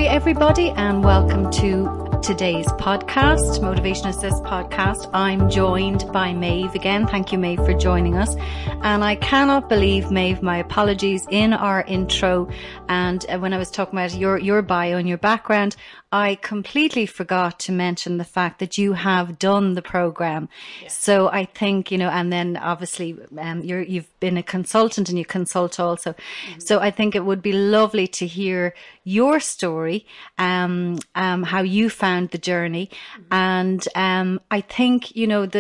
Hi, everybody, and welcome to today's podcast, Motivation Assist podcast. I'm joined by Maeve again. Thank you, Maeve, for joining us. And I cannot believe, Maeve, my apologies, in our intro and when I was talking about your bio and your background, I completely forgot to mention the fact that you have done the program. Yes. So I think, and then obviously you've been a consultant and you consult also. Mm-hmm. So I think it would be lovely to hear your story, how you found the journey. Mm-hmm. And I think,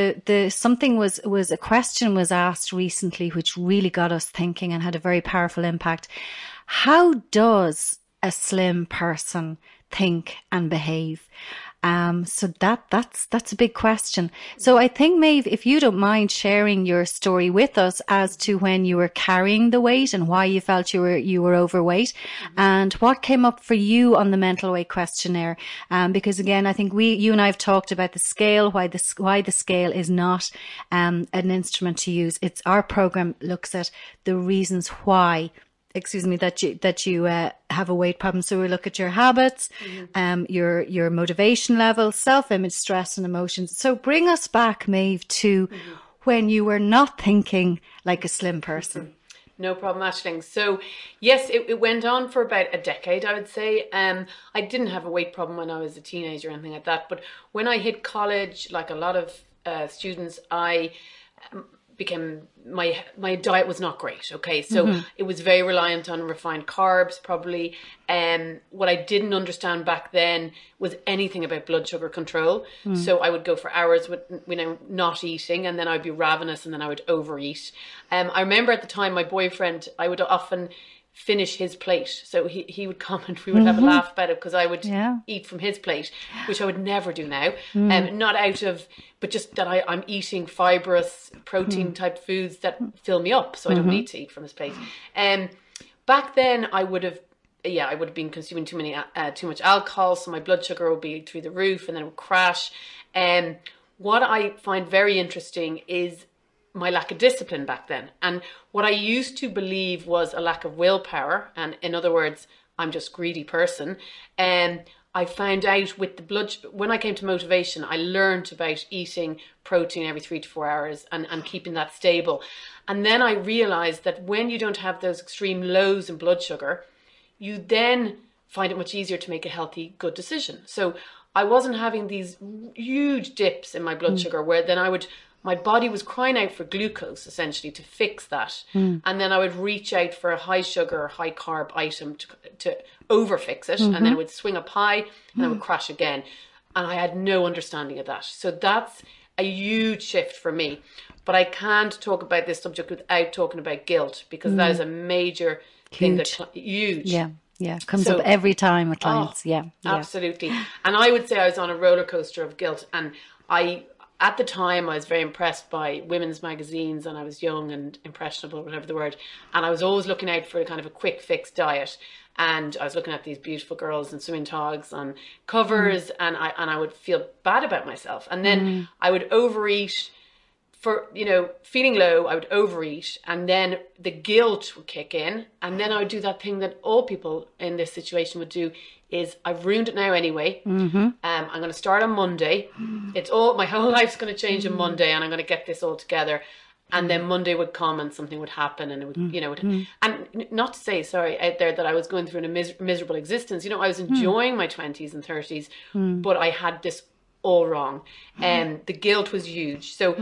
a question was asked recently, which really got us thinking and had a very powerful impact. How does a slim person think and behave? So that's a big question. So I think, Maeve, if you don't mind sharing your story with us as to when you were carrying the weight and why you felt you were overweight, mm-hmm. and what came up for you on the mental weight questionnaire. Because again, I think you and I have talked about the scale, why the scale is not an instrument to use. It's our program looks at the reasons why that you have a weight problem. So we look at your habits, mm-hmm. Your motivation level, self-image, stress and emotions. So bring us back, Maeve, to mm-hmm. when you were not thinking like a slim person. Mm-hmm. No problem, Aisling. So yes, it went on for about a decade, I would say. I didn't have a weight problem when I was a teenager or anything like that. But when I hit college, like a lot of students, I became my diet was not great. Okay, so mm-hmm. it was very reliant on refined carbs, probably. What I didn't understand back then was anything about blood sugar control. Mm. So I would go for hours with not eating, and then I'd be ravenous, and then I would overeat. I remember at the time, my boyfriend, I would often finish his plate. So he would come and we would have a laugh about it because I would eat from his plate, which I would never do now. Not out of, but just that I'm eating fibrous protein type foods that fill me up. So I don't need to eat from his plate. Back then I would have been consuming too much alcohol. So my blood sugar would be through the roof and then it would crash. What I find very interesting is my lack of discipline back then. And what I used to believe was a lack of willpower, and in other words, I'm just a greedy person. And I found out with the when I came to motivation, I learned about eating protein every 3 to 4 hours and keeping that stable. And then I realized that when you don't have those extreme lows in blood sugar, you then find it much easier to make a healthy, good decision. So I wasn't having these huge dips in my blood sugar where then my body was crying out for glucose, essentially, to fix that. And then I would reach out for a high sugar, high carb item to overfix it. And then it would swing up high and it would crash again. And I had no understanding of that. So that's a huge shift for me. But I can't talk about this subject without talking about guilt, because that is a major thing. Huge. Yeah. Yeah, it comes up every time with clients. Absolutely. And I would say I was on a roller coaster of guilt. And at the time, I was very impressed by women's magazines, and I was young and impressionable, whatever the word. And I was always looking out for a kind of a quick fix diet. And I was looking at these beautiful girls in swimming togs on covers, and I would feel bad about myself. And then I would overeat. For, feeling low, I would overeat, and then the guilt would kick in, and then I would do that thing that all people in this situation would do, is I've ruined it now anyway. I'm going to start on Monday. My whole life's going to change on Monday, and I'm going to get this all together. And then Monday would come and something would happen, and it would, and not to say, out there that I was going through a miserable existence. I was enjoying my 20s and 30s, but I had this all wrong. And the guilt was huge. So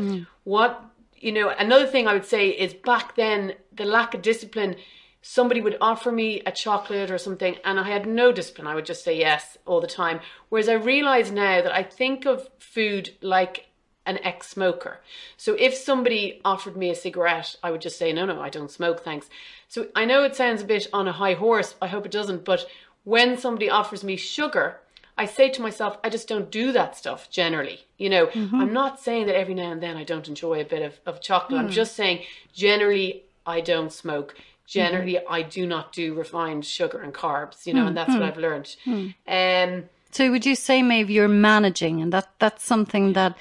another thing I would say is back then, the lack of discipline, somebody would offer me a chocolate or something and I had no discipline. I would just say yes all the time. Whereas I realize now that I think of food like an ex-smoker. So if somebody offered me a cigarette, I would just say, no, I don't smoke, thanks. So I know it sounds a bit on a high horse. I hope it doesn't. But when somebody offers me sugar, I say to myself, I just don't do that stuff generally. I'm not saying that every now and then I don't enjoy a bit of chocolate. I'm just saying generally I don't smoke. Generally I do not do refined sugar and carbs, and that's what I've learned. So would you say, Maeve, you're managing, and that's something that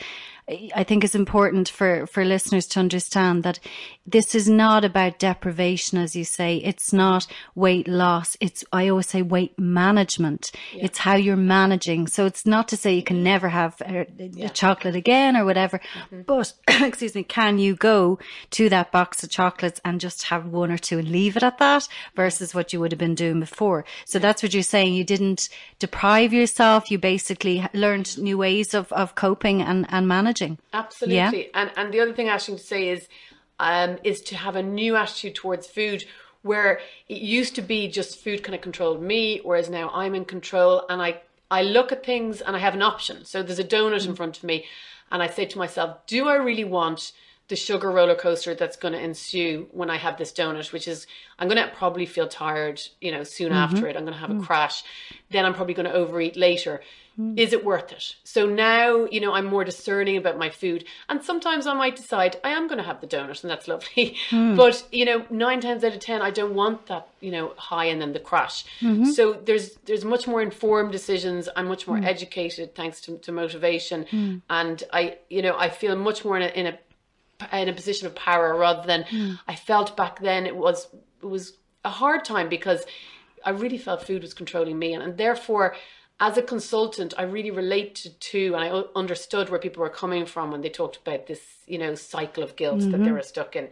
I think it's important for listeners to understand that this is not about deprivation, as you say. It's not weight loss. It's, I always say, weight management. Yeah. It's how you're managing. So it's not to say you can never have a chocolate again or whatever, but excuse me, can you go to that box of chocolates and just have one or two and leave it at that versus what you would have been doing before? So that's what you're saying. You didn't deprive yourself. You basically learned new ways of coping and managing. Absolutely. Yeah? And the other thing, Aisling, to say is to have a new attitude towards food, where it used to be just food kind of controlled me, whereas now I'm in control, and I look at things and I have an option. So there's a donut in front of me and I say to myself, do I really want the sugar roller coaster that's going to ensue when I have this donut, which is, I'm going to probably feel tired, soon after it. I'm going to have a crash. Then I'm probably going to overeat later. Is it worth it? So now, I'm more discerning about my food. And sometimes I might decide I am going to have the donut, and that's lovely. But, 9 times out of 10, I don't want that, high and then the crash. So there's much more informed decisions. I'm much more educated thanks to motivation. And I feel much more in a position of power, rather than I felt back then. It was a hard time because I really felt food was controlling me, and therefore, as a consultant, I really related to, and I understood where people were coming from when they talked about this, cycle of guilt that they were stuck in.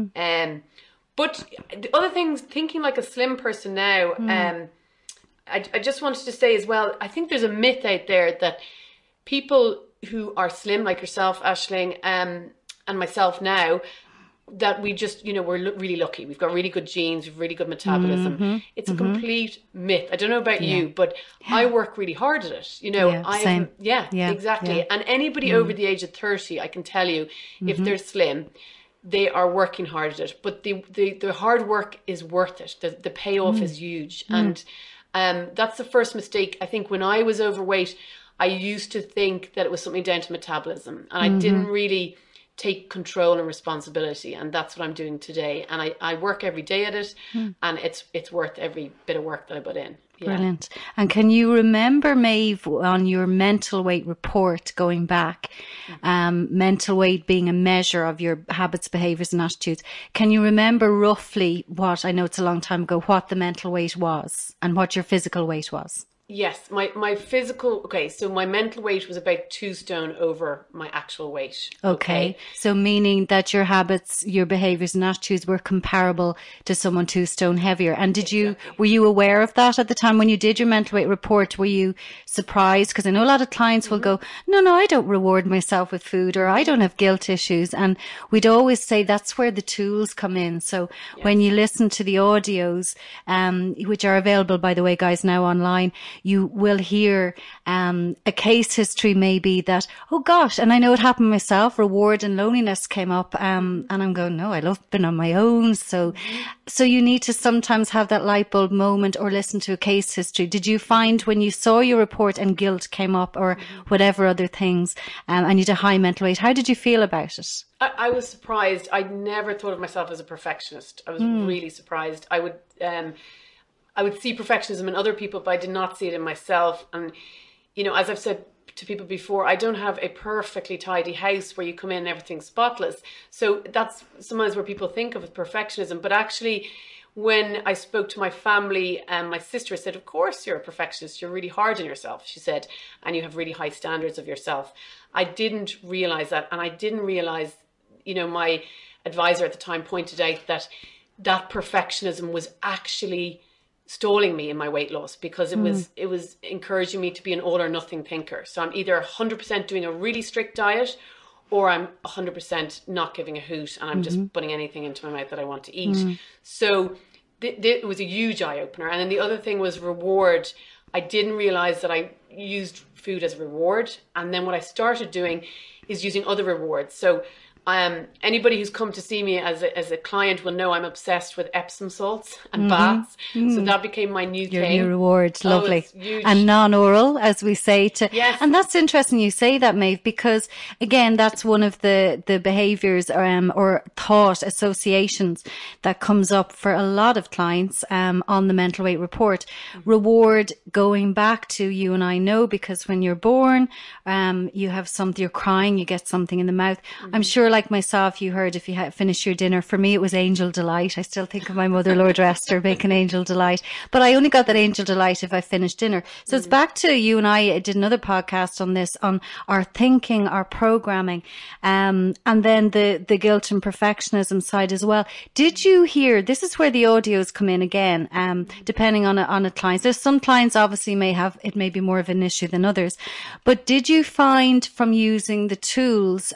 But the other things, thinking like a slim person now, I just wanted to say as well, I think there's a myth out there that people who are slim, like yourself, Aisling, and myself now, that we just, we're really lucky. We've got really good genes, we've really good metabolism. It's a complete myth. I don't know about you, but I work really hard at it. Same. Exactly. Yeah. And anybody over the age of 30, I can tell you, if they're slim, they are working hard at it. But the hard work is worth it. The payoff is huge. And that's the first mistake. I think when I was overweight, I used to think that it was something down to metabolism. And I didn't really take control and responsibility, and that's what I'm doing today. And I work every day at it, and it's worth every bit of work that I put in. Yeah. Brilliant. And can you remember, Maeve, on your mental weight report going back, mental weight being a measure of your habits, behaviours and attitudes, can you remember roughly what, I know it's a long time ago, what the mental weight was and what your physical weight was? Yes, my physical, so my mental weight was about 2 stone over my actual weight. Okay. So meaning that your habits, your behaviours and attitudes were comparable to someone 2 stone heavier. And were you aware of that at the time when you did your mental weight report? Were you surprised? Because I know a lot of clients will go, no, I don't reward myself with food, or I don't have guilt issues. And we'd always say that's where the tools come in. So when you listen to the audios, which are available, by the way, guys, now online, you will hear a case history maybe that, oh gosh, and I know it happened myself, reward and loneliness came up, and I'm going, no, I love being on my own. So you need to sometimes have that light bulb moment or listen to a case history. Did you find when you saw your report and guilt came up or whatever other things, and you had a high mental weight, how did you feel about it? I was surprised. I never thought of myself as a perfectionist. I was really surprised. I would see perfectionism in other people, but I did not see it in myself. And, as I've said to people before, I don't have a perfectly tidy house where you come in and everything's spotless. So that's sometimes where people think of perfectionism. But actually, when I spoke to my family, my sister said, of course you're a perfectionist. You're really hard on yourself, she said, and you have really high standards of yourself. I didn't realize that. And I didn't realize, my advisor at the time pointed out that perfectionism was actually stalling me in my weight loss, because it was encouraging me to be an all or nothing thinker. So I'm either 100% doing a really strict diet, or I'm 100% not giving a hoot and I'm just putting anything into my mouth that I want to eat. So it was a huge eye opener. And then the other thing was reward. I didn't realize that I used food as a reward. And then what I started doing is using other rewards. So Anybody who's come to see me as a client will know I'm obsessed with Epsom salts and baths. So that became my new thing. Your reward, lovely. It's huge. And non-oral, as we say. Yes. And that's interesting you say that, Maeve, because again, that's one of the behaviours or thought associations that comes up for a lot of clients on the mental weight report. Reward, going back to you and I know, because when you're born, you have something, you're crying, you get something in the mouth. I'm sure, like myself, you heard if you had finished your dinner. For me, it was Angel Delight. I still think of my mother, Lord rest her, making Angel Delight. But I only got that Angel Delight if I finished dinner. So it's back to you and I did another podcast on this, on our thinking, our programming, and then the guilt and perfectionism side as well. Did you hear? This is where the audios come in again, depending on a client. There's some clients obviously it may be more of an issue than others. But did you find from using the tools,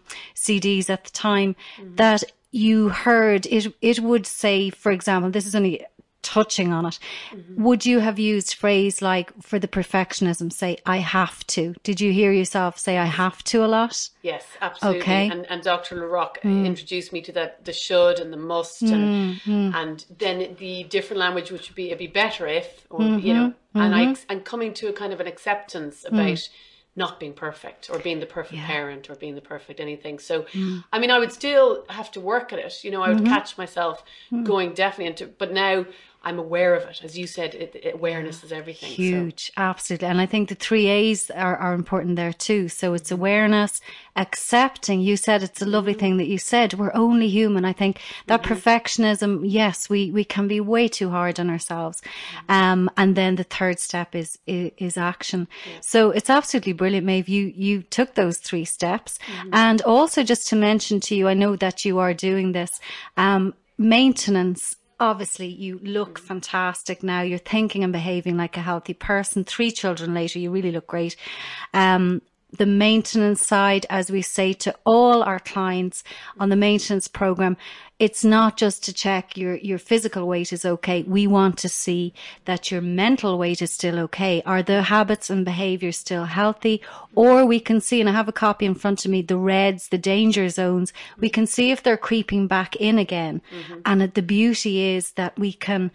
CDs at the time, that you heard it would say, for example, this is only touching on it, would you have used phrase like, for the perfectionism, say, I have to? Did you hear yourself say, I have to, a lot? Yes, absolutely. Okay. And Dr. LaRocque introduced me to the should and the must, and then the different language, which would be, it'd be better if, or, you know, and coming to a kind of an acceptance about not being perfect, or being the perfect parent, or being the perfect anything. So, I mean, I would still have to work at it. You know, I would catch myself going definitely into, but now I'm aware of it. As you said, awareness is everything. Huge, so. Absolutely. And I think the 3 A's are important there too. So it's awareness, accepting. You said, it's a lovely thing that you said, we're only human. I think that perfectionism, yes, we can be way too hard on ourselves. And then the third step is action. So it's absolutely brilliant, Maeve. You took those 3 steps. And also, just to mention to you, I know that you are doing this, maintenance. Obviously, you look fantastic now. You're thinking and behaving like a healthy person. 3 children later, you really look great. The maintenance side, as we say to all our clients on the maintenance program, it's not just to check your physical weight is okay. We want to see that your mental weight is still okay. Are the habits and behaviors still healthy? Or we can see, and I have a copy in front of me, the reds, the danger zones. We can see if they're creeping back in again. And the beauty is that we can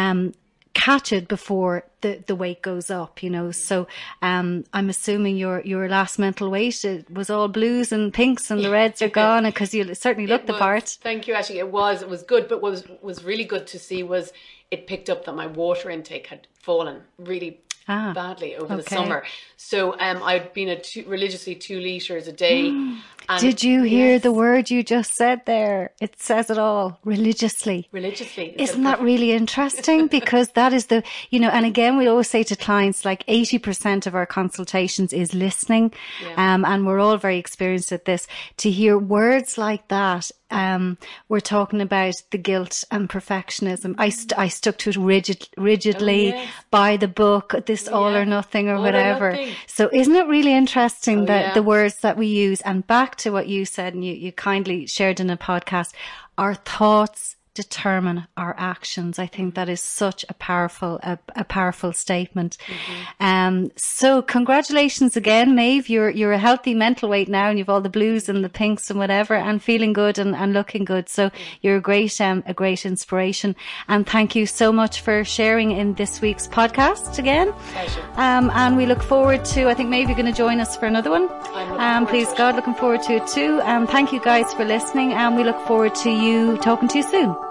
catch it before the weight goes up, you know. So I'm assuming your last mental weight, it was all blues and pinks and the reds are gone, because you certainly looked the part. Thank you, Ashley. It was good, but what was really good to see was it picked up that my water intake had fallen really badly over the summer. So I'd been religiously 2 litres a day. And did you hear the word you just said there? It says it all. Religiously. Isn't that really interesting? Because that is you know, and again, we always say to clients, like 80% of our consultations is listening. And we're all very experienced at this. To hear words like that, we're talking about the guilt and perfectionism. I stuck to it rigidly, by the book, this all or nothing or whatever. So isn't it really interesting that the words that we use, and back to what you said and you kindly shared in a podcast, our thoughts determine our actions. I think that is such a powerful statement. So congratulations again, Maeve. You're a healthy mental weight now, and you've all the blues and the pinks and whatever, and feeling good and looking good. So you're a great inspiration. And thank you so much for sharing in this week's podcast again. Pleasure. And we look forward to, I think maybe you're going to join us for another one. Please God, looking forward to it too. Thank you guys for listening, and we look forward to you talking to you soon.